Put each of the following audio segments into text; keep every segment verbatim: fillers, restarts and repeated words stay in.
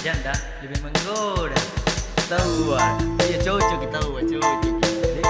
janda lebih menggoda. Tahuan, iya cocok kita, cocok kita.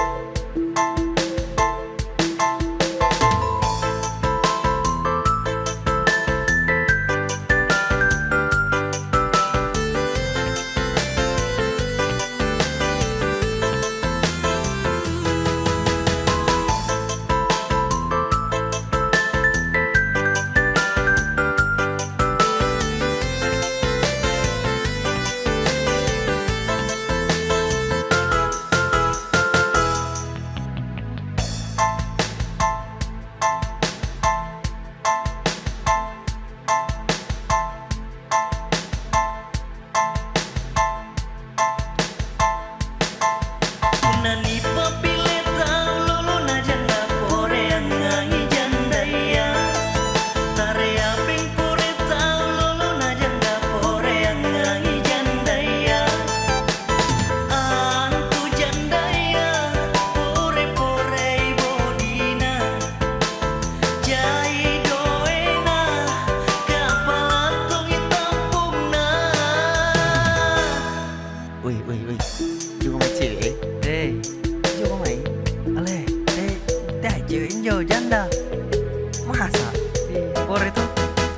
Wih, wih, wih, juga mai cewek. Eh, Juga mai. ale, eh, dah cewek jauh janda. Masa? Eh, por itu.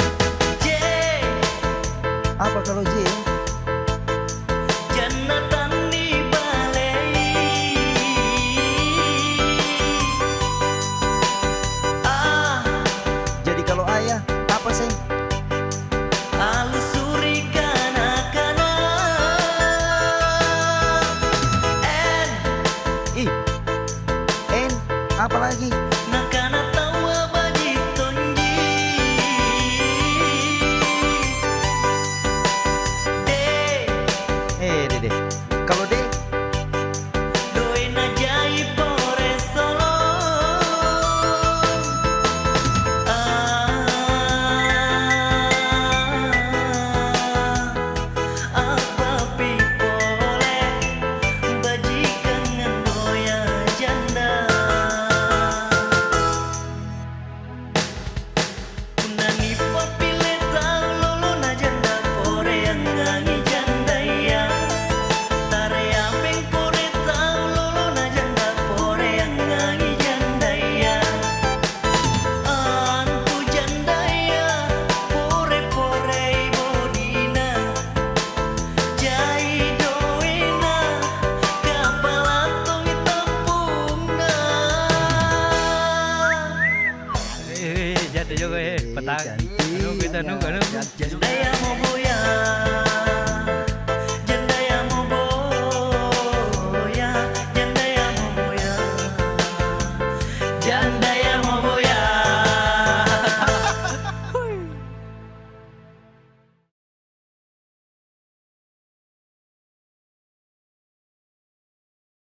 Apa kalau J? Jannatan di balai. Ah, Jadi kalau ayah, apa sih? alusuri kana-kana. En, Ih, N, apa lagi? nakana tawa baji tonji. De, Eh, Dede. Kalau D, doi na jai pore solo. Ah, apa pipole bajikan ngendoya janda. Punani papile tau lolo na janda pore yang ngangi janda ya. Tare apeng pore tau lolo na janda pore yang ngangi janda ya. Antu janda ya pore pore bodina. Jai doina kapala tong itapungna. Eh, janda juga eh, petang. cantik. Anu kita anu anu. Cantik. Janda